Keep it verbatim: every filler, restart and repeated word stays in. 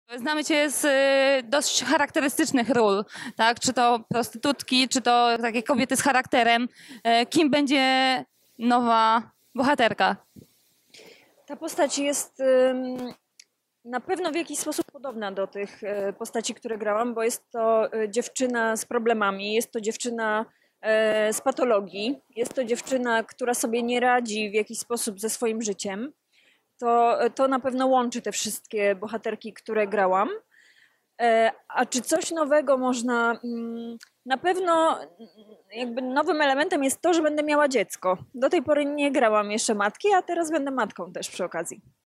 Znamy cię z y, dość charakterystycznych ról, tak? Czy to prostytutki, czy to takie kobiety z charakterem. E, Kim będzie nowa bohaterka? Ta postać jest ym, na pewno w jakiś sposób podobna do tych e, postaci, które grałam, bo jest to e, dziewczyna z problemami, jest to dziewczyna e, z patologii, jest to dziewczyna, która sobie nie radzi w jakiś sposób ze swoim życiem. To, to na pewno łączy te wszystkie bohaterki, które grałam. E, A czy coś nowego można... mm, Na pewno mm, jakby nowym elementem jest to, że będę miała dziecko. Do tej pory nie grałam jeszcze matki, a teraz będę matką też przy okazji.